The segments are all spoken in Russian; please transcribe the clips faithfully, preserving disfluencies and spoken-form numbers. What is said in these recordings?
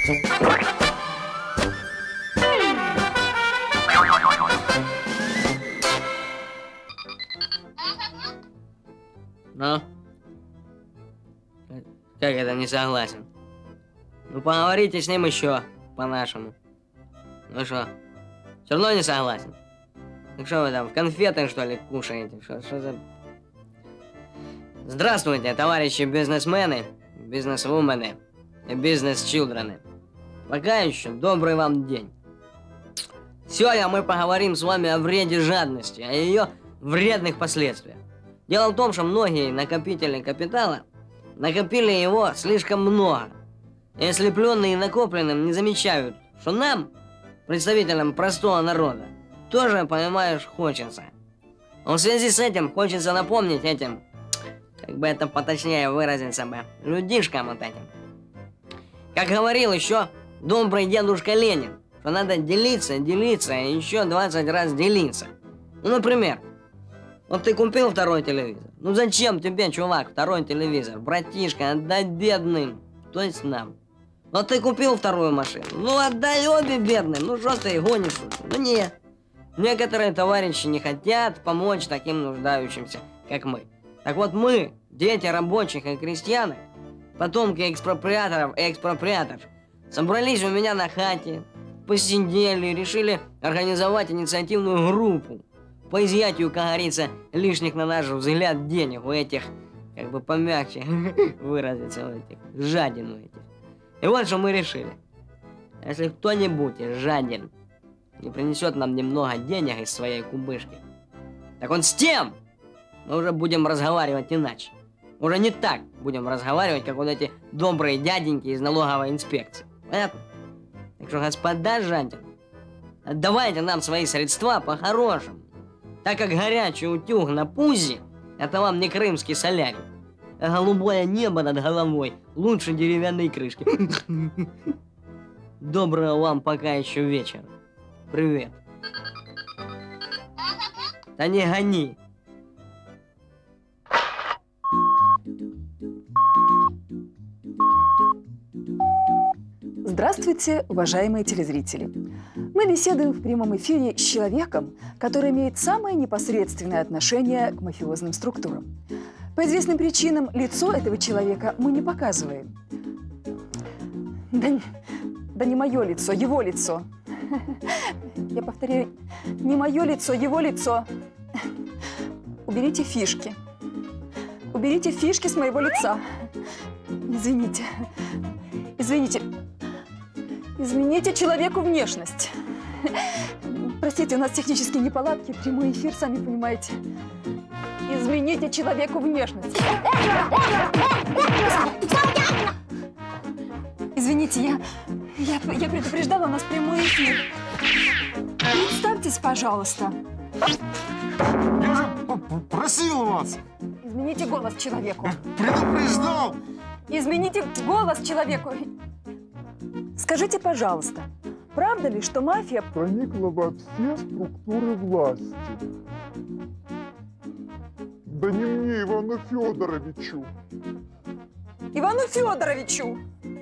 Ну? Как это не согласен? Ну, поговорите с ним еще по-нашему. Ну что, все равно не согласен? Так что вы там, конфеты, что ли, кушаете? Что, что за... Здравствуйте, товарищи бизнесмены, бизнесвумены и бизнес-чилдрены. Пока еще добрый вам день. Сегодня мы поговорим с вами о вреде жадности, о ее вредных последствиях. Дело в том, что многие накопители капитала накопили его слишком много. И ослепленные и накопленным не замечают, что нам, представителям простого народа, тоже, понимаешь, хочется. Но в связи с этим хочется напомнить этим, как бы это поточнее выразиться бы, людишкам вот этим. Как говорил еще добрый дедушка Ленин, что надо делиться, делиться и еще двадцать раз делиться. Ну, например, вот ты купил второй телевизор. Ну зачем тебе, чувак, второй телевизор? Братишка, отдай бедным, то есть нам. Вот ты купил вторую машину. Ну отдай обе бедным. Ну что ты гонишь? Ну нет. Некоторые товарищи не хотят помочь таким нуждающимся, как мы. Так вот мы, дети рабочих и крестьянок, потомки экспроприаторов и экспроприаторов, собрались у меня на хате, посидели, решили организовать инициативную группу по изъятию, как говорится, лишних, на наш взгляд, денег у этих, как бы помягче выразиться, у этих, жадин у этих. И вот что мы решили. Если кто-нибудь из жадин не принесет нам немного денег из своей кубышки, так он с тем мы уже будем разговаривать иначе. Уже не так будем разговаривать, как вот эти добрые дяденьки из налоговой инспекции. Понятно? Так что, господа жадины, отдавайте нам свои средства по-хорошему. Так как горячий утюг на пузе – это вам не крымский солярий, а голубое небо над головой лучше деревянной крышки. Доброго вам пока еще вечера. Привет. Да не гони. Здравствуйте, уважаемые телезрители! Мы беседуем в прямом эфире с человеком, который имеет самое непосредственное отношение к мафиозным структурам. По известным причинам лицо этого человека мы не показываем. Да, да не мое лицо, его лицо. Я повторяю, не мое лицо, его лицо. Уберите фишки. Уберите фишки с моего лица. Извините. Извините. Измените человеку внешность. Простите, у нас технические неполадки, прямой эфир, сами понимаете. Измените человеку внешность. Извините, я, я, я предупреждала, у нас прямой эфир. Представьтесь, пожалуйста. Я же просил вас. Измените голос человеку. Предупреждал. Измените голос человеку. Скажите, пожалуйста, правда ли, что мафия проникла во все структуры власти? Да не мне, Ивану Федоровичу. Ивану Федоровичу!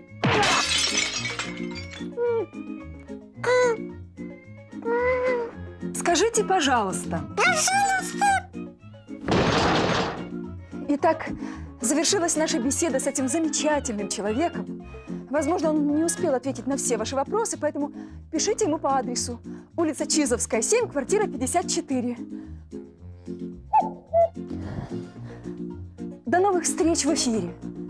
Скажите, пожалуйста. Пожалуйста! Итак, завершилась наша беседа с этим замечательным человеком. Возможно, он не успел ответить на все ваши вопросы, поэтому пишите ему по адресу. Улица Чизовская, семь, квартира пятьдесят четыре. До новых встреч в эфире!